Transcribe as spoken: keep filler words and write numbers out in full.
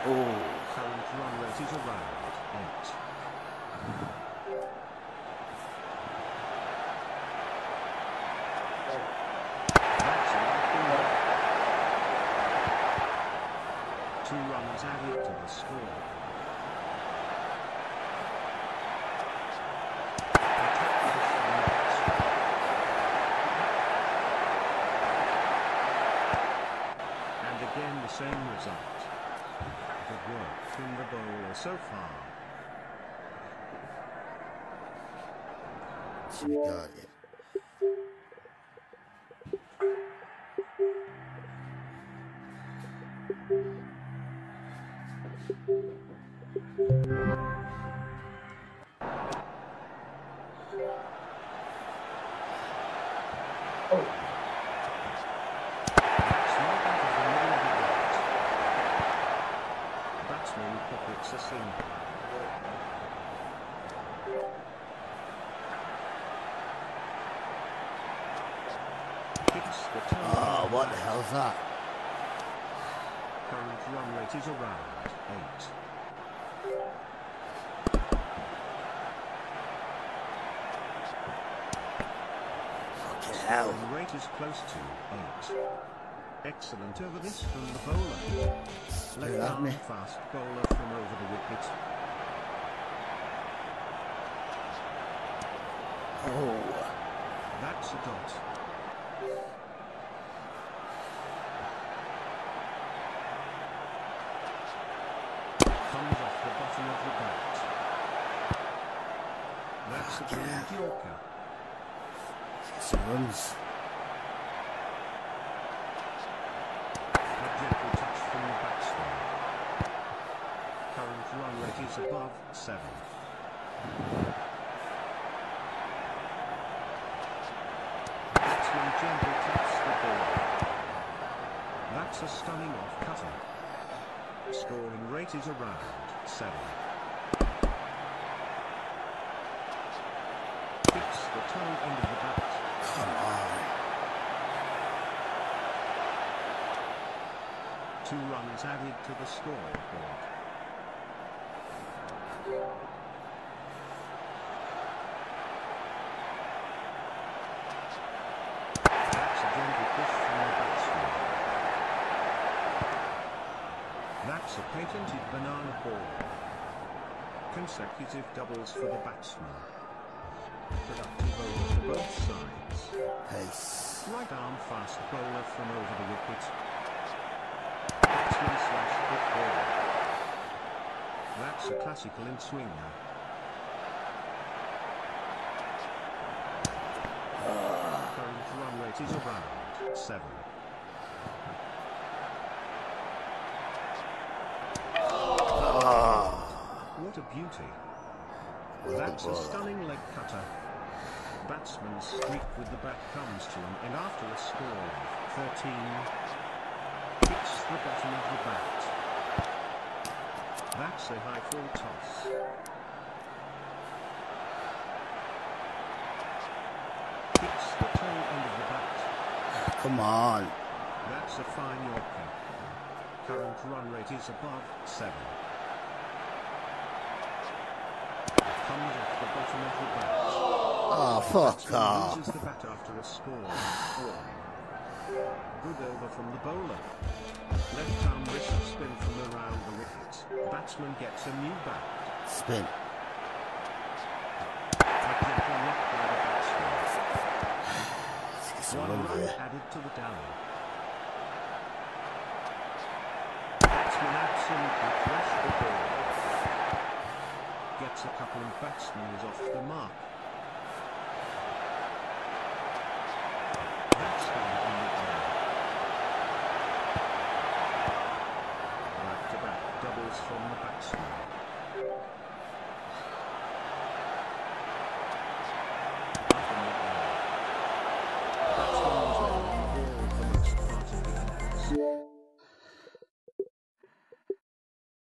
Current run rate is around eight. That's a lucky one. Two runs added to the score. Again, the same result. Good work from the bowler so far. What we got here? Oh. Batsman pockets a single. Hits the turn. Oh, what the hell's that? Current run rate is around eight. Fucking hell. Run rate is close to eight. Excellent over this from the bowler. Left arm fast bowler from over the wicket. Oh, that's a dot. Comes off the bottom of the bat. That's a brilliant Yorker. let's get some runs. Gentle touch from the batsman. Current run rate is above seven. Batsman gently taps the ball. That's a stunning off cutter. Scoring rate is around seven. Hits the toe end of the bat. Come on. Two runs added to the scoreboard. That's a gentle push from the batsman. That's a patented banana ball. Consecutive doubles for the batsman. Productive over for both sides. Pace. Right arm fast bowler from over the wicket. Batsman slash quick ball. That's a classical in swinger. Current run rate is around seven. Oh. What a beauty. What a That's a ball. stunning leg cutter. Batsman's streak with the bat comes to him, and after a score of thirteen, hits the bottom of the bat. That's a high full toss. Hits the toe end of the bat. Come on. That's a fine Yorker. Current run rate is above seven. Comes off the bottom of the bat. Oh, fuck Batsman off. loses the bat after a score of four. Good over from the bowler. Left arm wrist spin from around the wicket. Batsman gets a new bat. Spin. A gentle knock by the batsman. Let's get some One runs run here. added to the down. Batsman absolutely crushed the ball. Gets a couple and batsman is off the mark. That's